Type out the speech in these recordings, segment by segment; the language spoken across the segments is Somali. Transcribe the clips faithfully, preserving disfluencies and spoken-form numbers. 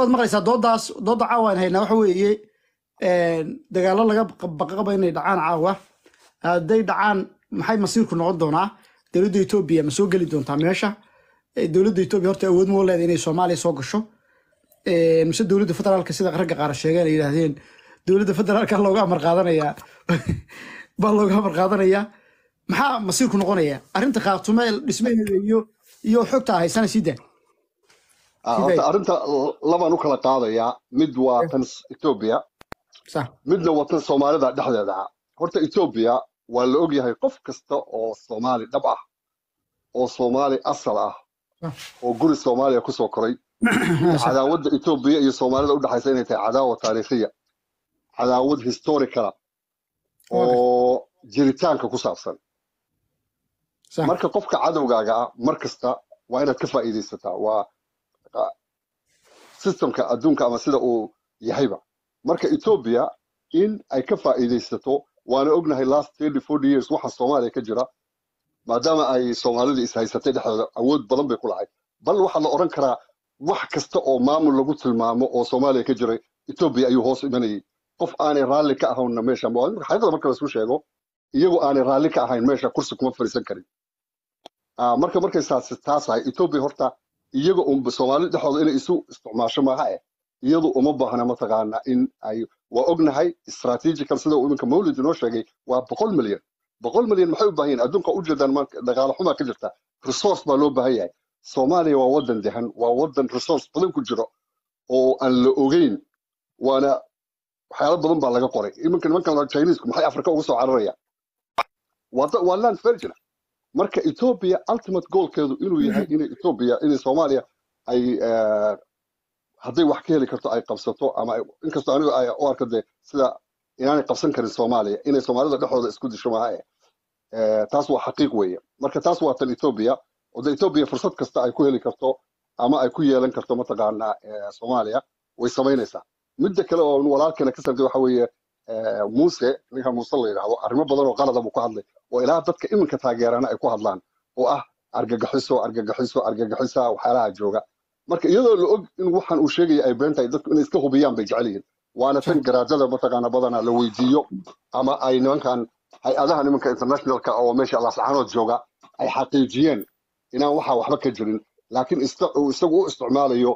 waad maqlaysaa doodaas dooda caawa aan haynaa waxa weeye dagaallo laga baqaqaba inay dhacaan caawa hadday dhacaan maxay masiirku noqon doonaa dowladda Itoobiya ma soo geli doontaa meesha dowladda Itoobiya horta awood ma leedahay inay Soomaaliya soo gasho mise dowladda federaalka sida ragga qaar sheegeen ay yiraahdeen dowladda federaalka looga amar qaadanaya baa looga amar qaadanaya maxaa masiirku noqonaya arrinta qaatumo dhismaheeda iyo iyo xogta haysan sida horta arrinta labaan u kala qaadaya mid waa tan Itoobiya صح midna waa tan Soomaalida dhexdeeda horta Itoobiya waa la og yahay qof kasta oo Soomaali dhab ah oo Soomaali asal ah oo guri Soomaaliya ku soo koray cadaawada Itoobiya iyo Soomaalida u dhaxaysa inay tahay cadaawad taariikhiya cadaawad historical oo jiritaanka ku saabsan marka qofka cadawgaaga ah mar kasta waa inaad ka faa'iideysataa waa systemka adduunka ama sida uu yahayba marka Ethiopia in ay ka faa'iideysato waana ognahay last thirty forty years waxa Soomaaliya ka jira maadaama ay Soomaalida is haysatay dhexdooda awood badan bay ku lahayd bal waxa la oran karaa wax kasta oo maamul lagu tilmaamo oo Soomaaliya ka jiray Ethiopia ayuu hoos imanayay qof aanay raalli ka ahayn meesha xaqiiqada marka la soo sheego iyagu aanay raalli ka ahayn meesha kursi kuma fariisan karin ah marka markay saas taas ay Ethiopia horta iyagu um Soomaali dhexdooda inay isu isticmaasho maaha eh iyadu uma baahna mataqaana in ay waa ognahay strategical sida uu iminka Mawlid inoo sheegay waa boqol milyan boqol milyan maxay u baahan adduunka u jeedaan dagaal xuma ka jirta resource baa loo baahan yahay Soomaaliya waa wadan dehan waa wadan resource badan ku jiro oo aan la ogeyn waana waxyaalo badan baa laga qoray iminka nimanka Chinese maxay Afrika uga soo cararaya wada waa land virgin marka Ethiopia ultimate goal keedu inuu yahay in Ethiopia in Soomaaliya ay hadday wax ka heli karto ay qabsato ama inkastoo anigu ay u arkade sida inaanay qabsan karin Soomaaliya inay Soomaalida dhexdooda isku disho maaha ee taas waa xaqiiq weeye marka taas waa tan Ethiopia oo Ethiopia fursad kasta ay ku heli karto ama ay ku yeelan karto mataqaana Soomaaliya way sameynaysaa midda kale oo walaalkana ka sarday waxa weeye Muuse ninka Muuse la yiraahdo arrimo badan oo qalad ah ku hadlay oo ilaa dadka iminka taageerana ay ku hadlaan oo ah argagaxiso argagaxiso argagixisa waxyaalaha jooga marka iyadoo la og in waxan uu sheegay ay beentay dadku inay iska hubiyaan bay jecel yihiin waana tan garaadada mataqaana badana la weydiiyo ama ay nimankan hay-adaha nimanka internationalka oo meesha Allah subhanahu jooga ay xaqiijiyeen inaan waxa waxba ka jirin laakiin isagu u isticmaalayo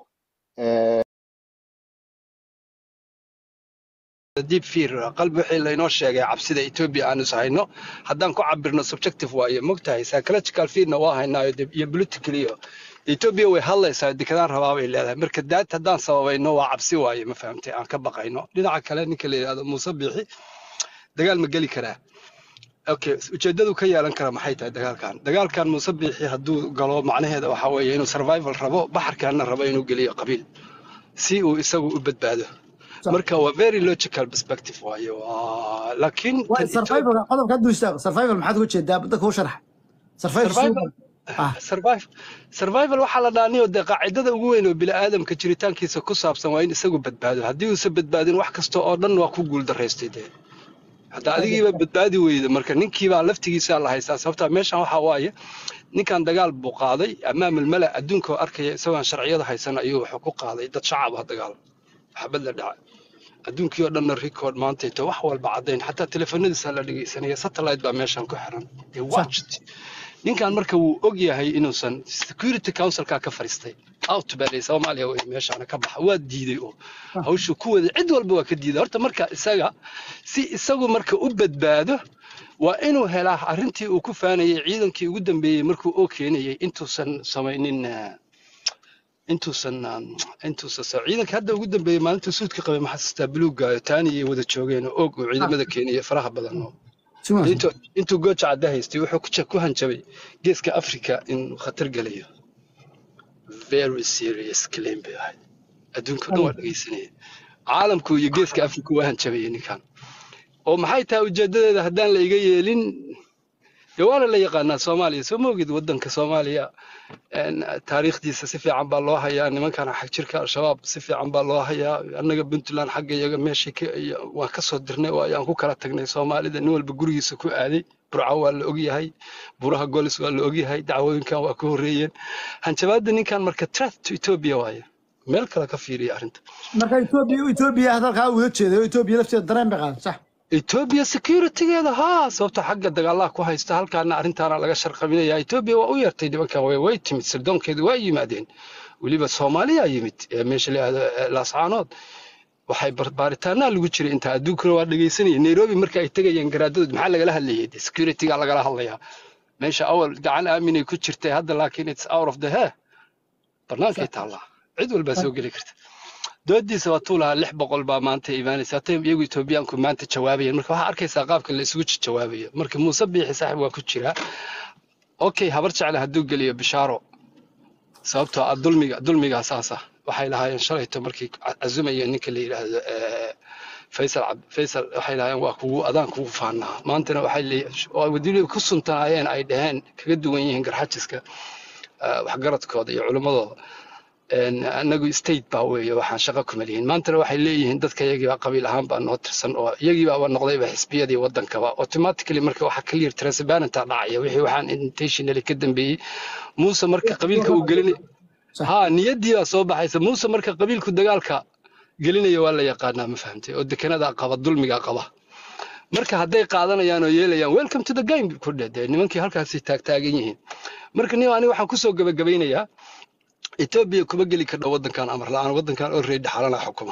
deep fear qalbi wixii la inoo sheegay cabsida Ethiopia aanu sahayno haddaan ku cabirno subjective waaye mogtahay psychological fear waa haynaayo iyo politically Ethiopia way hadlaysaa dekadaan rabaa ay leedahay marka daad haddaan sababayno waa cabsi waaye ma fahamtay aan ka baqayno dhinaca kale ninka la yiraahdo Muuse Biixi dagaal ma gali karaa okay ujeedadu ka yeelan kara maxay tahay dagaalkan dagaalkan Muuse Biixi hadduu galo macnaheedu waxa weeye inuu survival rabo baxarkaana rabo inuu galiyo qabiil si uu isagu u badbaado marka waa very logical perspective waaye laakiin survival qodobka haduu istaago survival maxaad uga jeedaa dadka u sharax survival survival survival waxa la dhaaniyo de qaacidada ugu weyn oo bil aadamka jiritaankiisa ku saabsan waa in isagu badbaado haddii uu se badbaadin wax kasta oo dhan waa ku guul dareystay de hadda adigiiba badbaadi weyda marka ninkiiba laftigiisa la haystaa sababta meeshan waxa waaye ninkan dagaal buu qaaday amaam mala adduunka arkaya isagoo sharciyada haysan ayuu wuxuu ku qaaday dad shacab ah dagaal xabad la dhacay adduunkii oo dhan record maanta inta wax walba cadeyn xataa telefoonadiisa la dhageysanaya satellite baa meeshan ku xiran ee watched ninkan marka uu og yahay inuusan security council-ka ka fariistay out baa Soomaaliya oo meeshan ka bax waa diiday oo hawshu ku wada cid walba waa ka diiday horta marka isaga si isagu marka u badbaado waa inuu helaa arintii uu ku faanayay ciidankii ugu dambeeyay markuu oo keenayay intuusan samaynin intuusan intuusan ciidanka hadda ugu dambeeyay maalinta suudka qabay maxasista buluuga taani ay wada joogeen oo og ciidamada Kenya faraha badan oo intuu intuu gooja cadda haystay wuxuu ku hanjabay geeska Afrika in khatar galayo very serious claim bay ahayd adduunka dhan waa dhageysanay caalamku iyo geeska Afrika waa hanjabay ninkan oo maxay tahay ujeedadeeda haddaan la iga yeelin deewaana la yaqaanaa Soomaaliya soo moogid wadanka Soomaaliya taariikhdiisa si fiican baa loo hayaa nimankan xaq jirka al-shabaab si fiican baa loo hayaa annaga Puntland xagga iyaga meeshii waa ka soo dirnay oo ayaan ku kala tagnay Soomaalida nin walba gurigiisa ku aaday burco waa la og yahay buraha golis waa la og yahay dacwooyinkan waa ka horeeyeen hanjabaada ninkan marka threat to Ethiopia waaye meel kale ka fiiriya arrinta marka Ethiopia Ethiopia hadalka uu jeedo Ethiopia lafteeda dareen bay qaadan sax Ethiopia security-geeda haa sababta xagga dagaalaha ku haysta halkaana arrintaana laga sharqabinaya Ethiopia waa u yartay nimankan way way timid sirdoonkeedu waa yimaadeen waliba Soomaaliya yimid meesha laascaanood waxay baaritaanaa lagu jiray inta adduunka waa dhageysanayeen Nairobi marka ay tagayeen garaadada maxaa laga hadlayay security-ga laga hadlayaa meesha awal gacan aaminay ku jirtay hadda laakiin it's out of the hair barnaamijka taala cid walba soo gali karta doodiisa waa tuulaha lix boqol baa maanta iimaanaysa tay iyagu Etoobiyaanku maanta jawaabayeen marka waxa arkaysaa qaabka la isugu jawaabayo marka Muuse Biixi saaxiib waa ku jira okay habar jecel haduu galiyo bishaaro sababtoo ah dulmiga dulmiga asaasa waxay lahaayeen shalayto markii azumayeen ninka la yiraahdo Faisal Faisal waxay lahaayeen waa kugu adaan kugu faanaa maantana waxay leeyahay wadiilay ku suntaayeen ay dhaheen kaga duwan yihiin garxajiska wax garadkooda iyo culimadooda anagu state baa weeye waxaan shaqo ku maleeyeen maantana waxay leeyihiin dadka iyaga qabiil ahaan baa noo tirsan oo iyaga baa noqdayba xisbiyadii wadankaba automatically marka waxa clear transparent ah dhacaya wixii waxaan intentionally ka dambeeyay Muuse marka qabiilka uu gelinay ha niyadii soo baxaysa Muuse marka qabiilku dagaalka gelinayo waa la yaqaanaa ma fahamtay oo dekanada qaba dulmiga qaba marka haday qaadanayaan oo yeelayaan welcome to the game ku dhaday nimankii halkaas taag taagan yihiin marka nin aniga waxaan ku soo gabagabeynayaa Ethiopia kuma gali karto wadankan amar la'aan wadankan oo reed xalana xukuma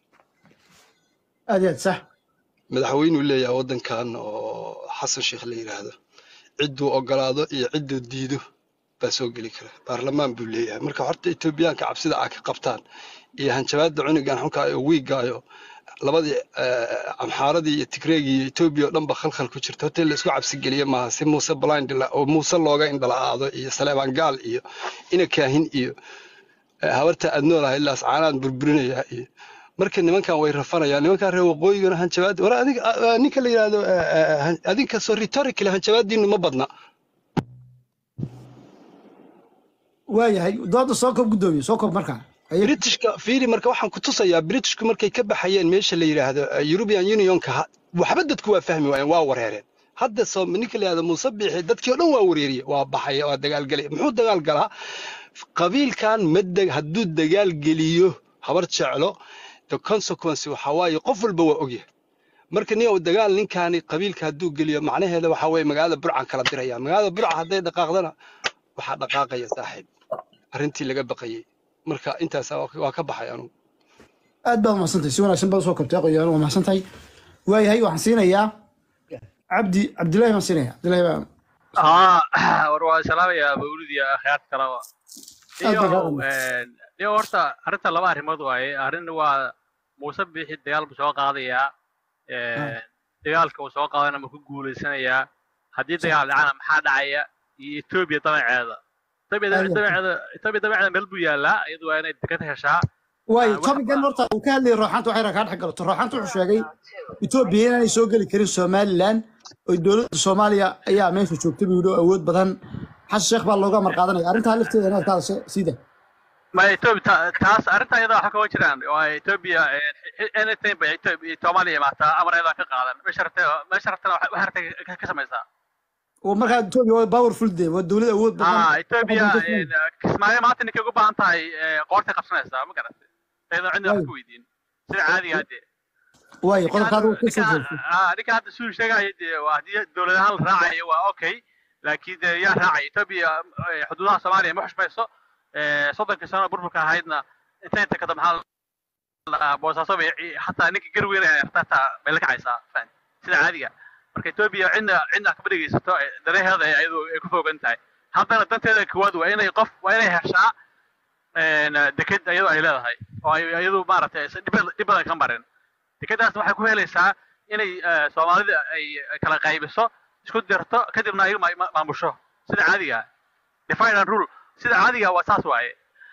aad sax madaxweynuhu leeyahay wadankan oo Xasan Sheekh la yiraahdo ciduu ogolaado iyo ciduu diido baa soo gali kara baarlamaan buu leeyahay marka horta Ethiopiaanka cabsida ay ka qabtaan iyo hanjabaadda cunugan xunka ay wiigaayo labadii amxaaradii iyo Tigreegii iyo Ethiopia oo dhanba khalkhal ku jirto hotel la isku cabsi galiyo ma si Muuse blind la oo Muuse looga indhalaado iyo Saleeman Gaal iyo ina kaahin iyo hawarta adnoolaha ilaa saanaan burburinaya iyo marka nimankan way rafanayaan nimankan reer waqooyigana hanjabaad war adiga ninka la yiraahdo adinka soo rhetorical hanjabaadiinu ma badna waayahay dooda soo koob gudoomiye soo koob markaa Britishka fiiri marka waxaan ku tusayaa Britishku markay ka baxayeen meesha la yiraahdo European Unionka waxba dadku waa fahmi waayeen waa wareereen hadda soo ninka la yiraahdo Muuse Biixi dadkii oo dhan waa wareeriyay waa baxay waa dagaal galay muxuu dagaal galaa qabiilkan madag haduu dagaal galiyo habar jeclo the consequence waxa waaye qof walba waa ogyahay marka nin uu dagaal ninkaani qabiilka haduu galiyo macnaheedu waxa way magaalada Burcan kala diraya magaalada Burcan haday dhaqaaqdana waxa dhaqaaqaya saaxiib arintii laga baqayay marka intaas waa ka baxay anu aad baa mahadsantahay si wanaagsan baa soo kabtay qoyaan waa mahadsantahay waayahay waxaan siinayaa Cabdi Cabdilaahi ma siinayaa Cabdilaahi baa ah war waa salaamaya bawlidiya akhiyaad kala iyo ee iyo horta arinta laba arrimood waaye arrin waa Muuse Biixi dagaal soo qaadaya ee dagaalka uu soo qaadana ma ku guuleysanaya hadii dagaal dhacana maxaa dhacaya iyo Ethiopia tabaceeda Ethiopia tabaceeda Ethiopia tabaceeda meel buu yaalaa iyadoo waa inay dekad heshaa way topican horta uu ka hadlay rooxanta waxay raad xigalato rooxanta wuxuu sheegay Ethiopia inay soo gali karin Somaliland oo dawladda Soomaaliya ayaa meesha joogtay buu awood badan xas sheekh baa looga mar qaadanaya arrinta halifteeda inaad ka hadasho sida ma Ethiopia taas arrinta iyada waxa ka jiraan oo Ethiopia anything by Ethiopia Soomaaliya ma taa amarayda ka qaadan meesharta meesharta waxa hartay ka samaysaa ومركز إثيوبيا باورفول دي والدولة أود بدن آه إثيوبيا كسماية ما تني كجوب عن تاي قارة قصنا إسا ما كرت إذا عندنا كويدين سر عادي عادي واي قارة هذا آه لك هذا سوي شيء عادي وهذه الدولة هال راعي وأوكي لكن يا راعي إثيوبيا حدودها سوماليا محش بيسو صدق كسرنا بربك هايدنا إنت كده حال بوساسوي حتى إنك جروي اخترت ملك عيسى فان سر عادي marka Ethiopia cinna cinna ka badageysato dareehada ay ay ku fogan tahay haddana danteeda kuwad waa inay qof waa inay heshaa een deked ayadoo ay leedahay oo ayadoo maaragtay dib badan ka marin dekadaas waxay ku helaysaa inay Soomaalida ay kala qaybiso isku dirto kadibna ay maamusho sida caadiga define and rule sida caadiga waa saas waaye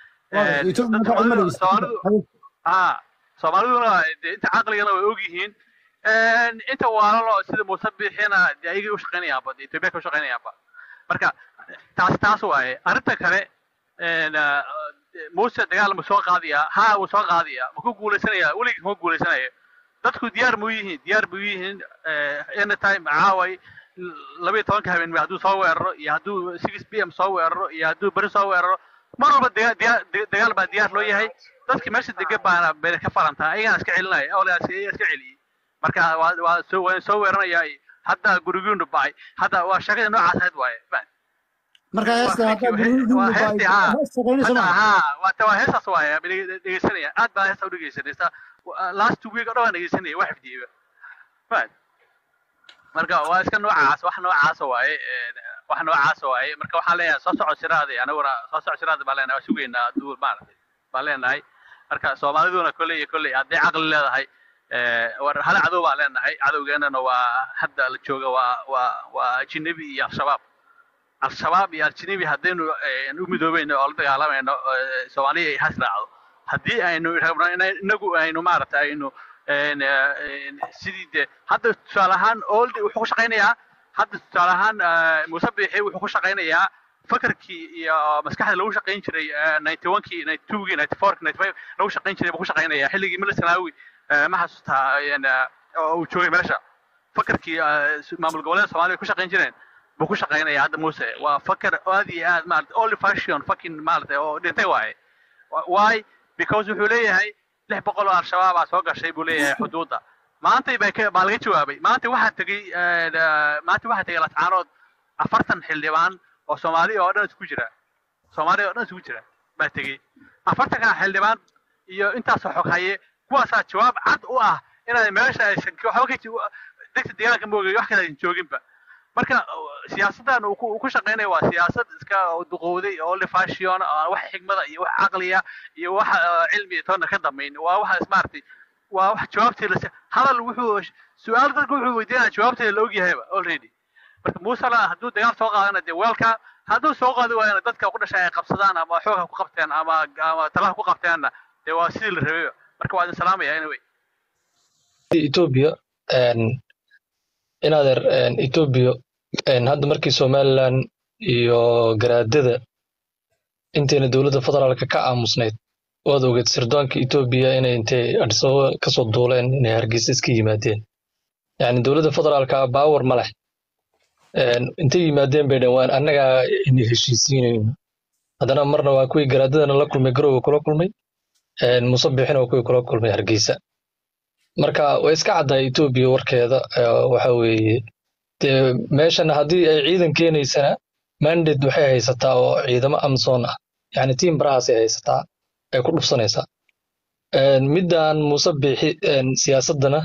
ah Soomaaliduna inta aqligana way og yihiin انت والله سيده مسبحينا ايغي u shaqeynaya bad Ethiopia ka shaqeynaya ba marka taas taas waay arinta kale een Muuse dagaal ma soo qaadiya ha uu soo qaadiya ma ku guuleysanaya waliga ma guuleysanaya dadku diyaar mu yihiin diyaar bu yihiin in time caaway laba iyo toban ka habeen haduu soo weeraro iyo haduu six p m soo weeraro iyo haduu bari soo weeraro marba dagaal dagaal ba diyaar loo yahay dadkii meesha degan baana bay ka farantaa ayagana iska celinaya awlaas iska celiyay marka waa waa soo waan soo weeranaya hadda gurigiinu bacay hadda waa shaqada noocaas ahayd waaye marka heesta hadda gurigiinu bacay ha waa taa heestaas waaye dhegeysanaya aad baa heesta u dhegeysanaysa last week oo dhan dhegeysanaya wax fidiyay faan marka waa iska noocaas wax noocaas waaye wax noocaas waaye marka waxaan leeyahay soo socod siraadii anaguna soo socod siraadii baa leenahay sugeynaa duul maartay baa leenahay marka Soomaaliduna kulay kulay haday aqal leedahay ee war hal cadow baa leenahay cadowgeennana waa hadda la jooga waa waa waa ajnabi iyo al-shabaab al-shabaab iyo ajnabi hadaynu u midoobeyno oo la dagaalamayno Soomaaliya ay hasraacdo hadii aynu rabno inagu aynu maartay aynu sidii hadda tusaalahan old wuxuu ku shaqeynayaa hadda tusaalahan musabixi wuxuu ku shaqeynayaa fakarkii iyo maskaxda lagu shaqeyn jiray ninety-one-kii ninety-two-kii ninety-four-kii ninety-five lagu shaqeyn jiray buu ku shaqeynayaa xilligii mala sanaawi ma xasuustaa uu joogay meesha fakarkii maamul goboleedka Soomaaliya ku shaqeyn jireen buu ku shaqeynayaa hadda Muuse waa fakar aad iyo aad maartay old fashion fucking maartay oo dhintay waaye why because wuxuu leeyahay lix boqol oo al-shabaab ah soo gashay buu leeyahay xuduudda maanta bay ka baa laga jawaabay maanta waxa tagay maanta waxa tagay latcaanood afartan xildhibaan oo Soomaali oo dhan isku jira Soomaali oo dhan isku jira baa tagay afartan ka xildhibaan iyo intaas xog haye kuwaas jawaab cad u ah inay meesha ay waxba ka degta deegaanka moogay wax kale aan jooginba marka siyaasadan uu ku shaqeynay waa siyaasad iska duqowday oo le fashion wax xigmada iyo wax aqliya iyo wax cilmi toona ka dhameyn waa wax smarti waa wax jawaabteeda hadal wuxuu su'aal dadku wuxuu weydiinaa jawaabteeda la og yahayba already marka Muuse la haduu dagaal soo qaadana de weelka haduu soo qaadi waayna dadka ku dhashay ay qabsadaan ama xoog ku qabteen ama ama talaha ku qabteenna de waa sidii la rabay marka waa idin salaamaya anyway Ethiopia and another and Ethiopia and hadda markii Somaliland iyo garaadada inteena dawladda federaalka ka aamusnayd oo ogeed sirdoonka Ethiopia inay intay adso ka soo duuleen inay Hargeysa iska yimaadeen yani dawladda federaalka power ma leh een intay yimaadeen bay dhawaan annaga in heshiisiinayno hadana marna waa kuwii garaadadana la kulmay garoow kula kulmay een musabixina waa kuwii kula kulmay Hargeysa marka way iska caday Ethiopia warkeeda waxa weeye de meeshan hadii ay ciidan keenaysana mandate waxay haysataa oo ciidamo Amazon ah yani team brass ay haysataa ay ku dhufsanaysa een midaan musabixi een siyaasadana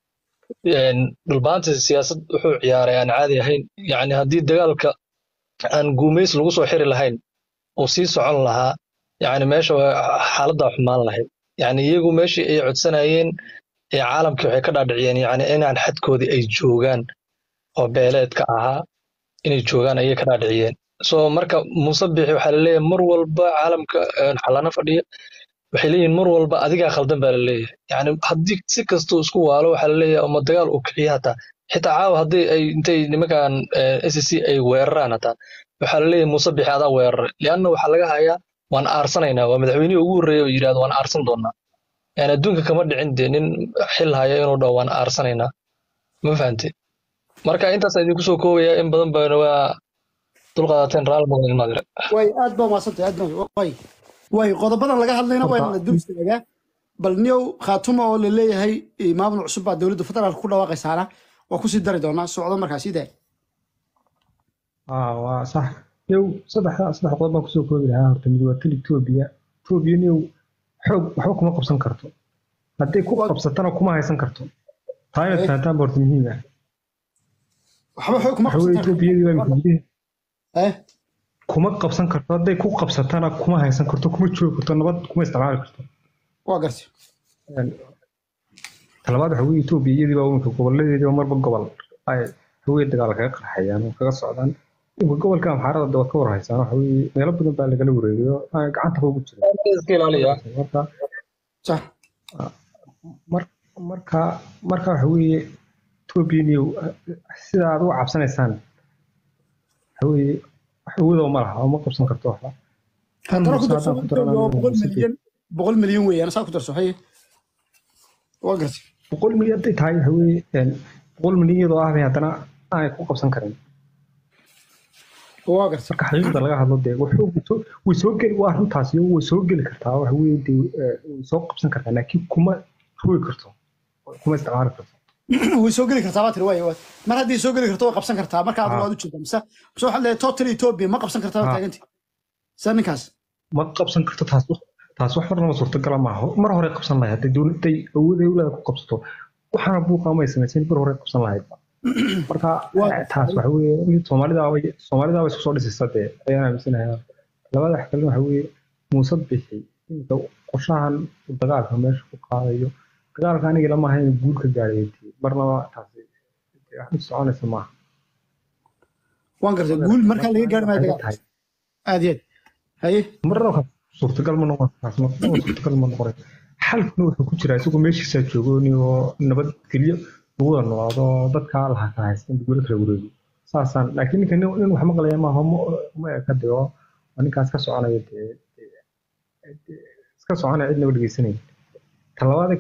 een dhulbaanta siyaasad wuxuu ciyaaray aan caadi ahayn yani hadii dagaalka aan guumeys lagu soo xiri lahayn oo sii socon lahaa yani meesha xaaladda xumaan lahayd yani iyagu meeshii ay codsanayeen ee caalamka waxay ka dhaadhiciyeen yani inaan xadkoodii ay joogaan oo beeleedka ahaa inay joogaan ayay ka dhaadhiciyeen soo marka musabixi waxa la leeyahay mar walba caalamka xalana fadhiya waxay leeyihiin mar walba adiga khaldan baa la leeyahay yani haddii si kastoo isku waalo waxa la leeyahay ama dagaal uu kiciyo hataa xitaa caawa haddii ay intay nimankan S C ay weeraraan hataa waxa la leeyahay musabixi adaa weeraray lianna waxa laga hayaa waan aarsanaynaa waa madaxweynihii ugu horreeyay oo yiraahdo waan aarsan doonaa yani adduunka kama dhicin dee nin xil haya inuu dhaw waan aarsanaynaa ma fahantay marka intaas ay ku soo koobaya in badan baa waa dulqaadateen raal mudan madara way aad baa maasantay aad way way qodobadan laga hadlayna waa in dul istaaga bal niyow khaatuma oo la leeyahay maamul cusub baa dawladda federaalka ku dhawaaqaysaana waa ku sii dari doonaa socdo markaas sidee ah waa sax yow saddex saddex qodob baan ku soo koobi lahaa horta mid waa tan Ethiopia Ethiopia niyow xoog waxba kuma qabsan karto haddii ku qabsatana kuma haysan karto taayna taantaan borto muhiim ah waxba xoog kuma qabsan karto Ethiopia waa muhiim eh kuma qabsan karto haddii ku qabsatana kuma haysan karto kuma joogi karto nabad kuma isticmaali karto waa gartay talabaad waxa weeye Ethiopia iyadii baa umka goboleedeedii marba gobol ay haween dagaal kaga qarxayaan oo kaga socdaan imka gobolka Amxaarada dad ka warhaysan waxa weeye meelo badan baa laga wareegayo gacanta ugu jira iska ilaaliya marka sax marka marka waxa weeye Ethiopia niyo sida aad u cabsanaysaan waxa weeye xawada ma laha ma qabsan karto waxba haddana ku darso boqol milyan boqol milyan weeyaan saa ku darso hay waa gartay boqol milyan ay tahay waxa weeye boqol milyan oo ah haddana ay ku qabsan kareen waa garta marka xaqiiqda laga hadlo dee wuxuu way soo geli waa runtaasi way soo geli kartaa waxa weeye dee way soo qabsan kartaa laakiin kuma ruwi karto kuma isticmaali karto way soo geli kartaa baa tiri waayo mar haddii soo geli karto way qabsan kartaa marka aad waad u jeedaa mise soo waxaad leedahay total Ethiopia ma qabsan kartaa taaganti saninkaas ma qabsan karto taas taas wax marna suurtagal ma aha mar hore qabsan lahayd haddii dowladday awooday u leedahay ku qabsato waxaana buuqa ma aysan mar hore qabsan lahayd marka taas waxa weeye Soomaalida way Soomaalida way soo dhisaysaa dee ayaan aaminsanahay labada xilin waxa weeye muusad bixi inta qorshahan dagaalka meesha ku qaadayo dagaalka aniga lama hayn guul ka gaarayay marna taas wax soconaysa ma waan gartay guul marka laga gaar maayo dagaal aad iyo haye marna suurtagal ma noqon taas ma suurtagal ma noqon xalkuna wuxuu ku jiraa isagoo meeshiisa joogo oo nabad geliyo ugu noqdo dadka la haysan dowlad kala wareego saasan laakiin ninka nin wax maqlaya ma aha ma ka dhigo ninkaas ka soconaya iska soconaya cidna dhageysanay talabaad